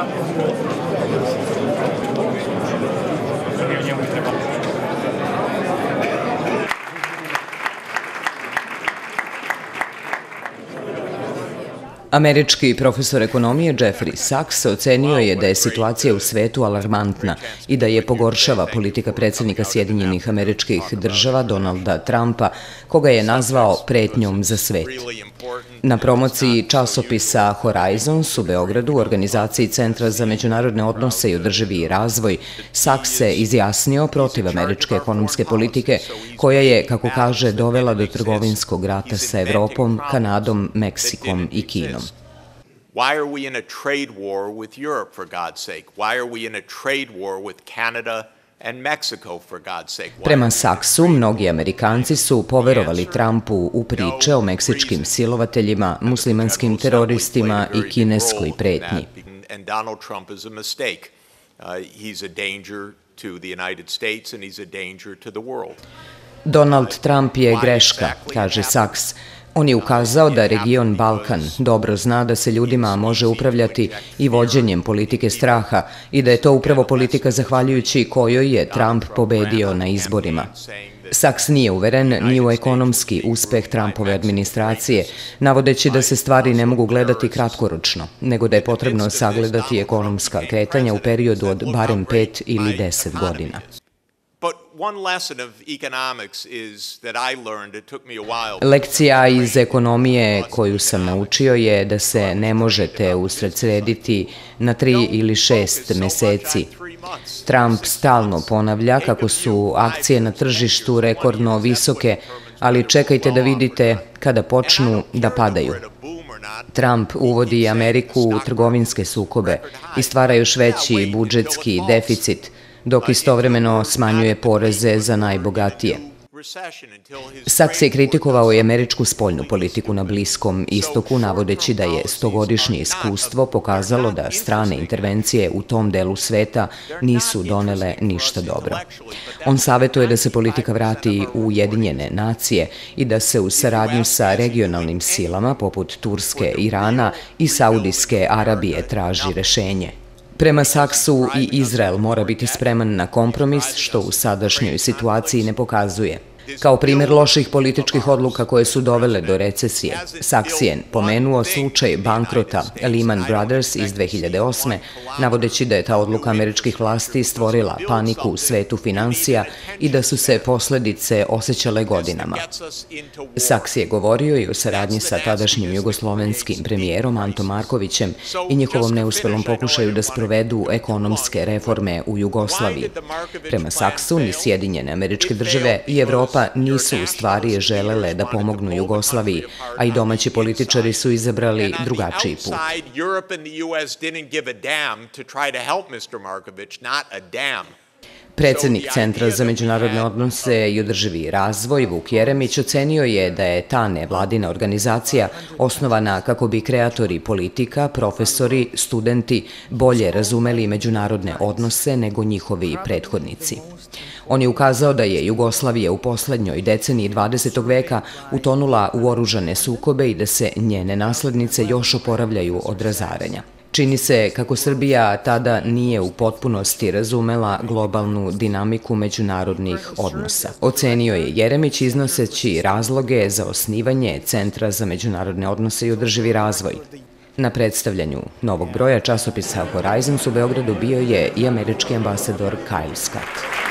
Američki profesor ekonomije Jeffrey Sachs ocenio je da je situacija u svetu alarmantna i da je pogoršava politika predsjednika Sjedinjenih Američkih Država Donalda Trumpa, koga je nazvao pretnjom za svet. Na promociji časopisa Horizons u Beogradu, u organizaciji Centra za međunarodne odnose i održivi razvoj, Sachs se izjasnio protiv američke ekonomske politike, koja je, kako kaže, dovela do trgovinskog rata sa Evropom, Kanadom, Meksikom i Kinom. Why are we in a trade war with Europe, for God's sake? Why are we in a trade war with Canada and Mexico, for God's sake? Prema Sachsu, mnogi Amerikanci su poverovali Trumpu u priče o meksičkim silovateljima, muslimanskim teroristima i kineskoj pretnji. And Donald Trump is a mistake. He's a danger to the United States and he's a danger to the world. Donald Trump je greška, kaže Sachs. On je ukazao da region Balkan dobro zna da se ljudima može upravljati i vođenjem politike straha i da je to upravo politika zahvaljujući kojoj je Trump pobedio na izborima. Sachs nije uveren ni u ekonomski uspeh Trumpove administracije, navodeći da se stvari ne mogu gledati kratkoročno, nego da je potrebno sagledati ekonomska kretanja u periodu od barem 5 ili 10 godina. Lekcija iz ekonomije koju sam naučio je da se ne možete usredsrediti na 3 ili 6 meseci. Trump stalno ponavlja kako su akcije na tržištu rekordno visoke, ali čekajte da vidite kada počnu da padaju. Trump uvodi Ameriku u trgovinske sukobe i stvara još veći budžetski deficit, dok istovremeno smanjuje poreze za najbogatije. Sachs je kritikovao i američku spoljnu politiku na Bliskom istoku, navodeći da je 100-godišnje iskustvo pokazalo da strane intervencije u tom delu sveta nisu donele ništa dobro. On savjetuje da se politika vrati u Ujedinjene nacije i da se u saradnju sa regionalnim silama poput Turske, Irana i Saudijske Arabije traži rešenje. Prema Sachsu i Izrael mora biti spreman na kompromis, što u sadašnjoj situaciji ne pokazuje. Kao primjer loših političkih odluka koje su dovele do recesije, Sachs je pomenuo slučaj bankrota Lehman Brothers iz 2008. navodeći da je ta odluka američkih vlasti stvorila paniku u svetu finansija i da su se posledice osjećale godinama. Sachs je govorio i o saradnji sa tadašnjim jugoslovenskim premijerom Antom Markovićem i njihovom neuspelom pokušaju da sprovedu ekonomske reforme u Jugoslaviji. Prema Sachsu, ni Sjedinjene Američke Države i Evropa nisu u stvari želele da pomognu Jugoslaviji, a i domaći političari su izabrali drugačiji put. Predsjednik Centra za međunarodne odnose i održivi razvoj Vuk Jeremić ocenio je da je ta nevladina organizacija osnovana kako bi kreatori politika, profesori, studenti bolje razumeli međunarodne odnose nego njihovi prethodnici. On je ukazao da je Jugoslavija u poslednjoj deceniji 20. veka utonula u oružane sukobe i da se njene naslednice još oporavljaju od razaranja. Čini se kako Srbija tada nije u potpunosti razumela globalnu dinamiku međunarodnih odnosa. Ocenio je Jeremić iznoseći razloge za osnivanje Centra za međunarodne odnose i održivi razvoj. Na predstavljanju novog broja časopisa Horizons u Beogradu bio je i američki ambasador Kyle Scott.